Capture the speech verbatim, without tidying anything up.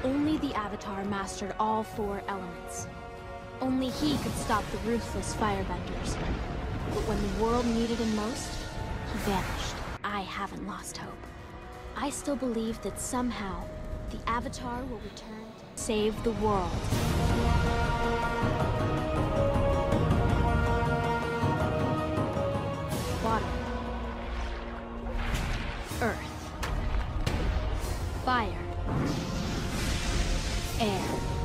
Only the Avatar mastered all four elements. Only he could stop the ruthless firebenders. But when the world needed him most, he vanished. I haven't lost hope. I still believe that somehow, the Avatar will return to save the world. Water. Earth. Fire. Air.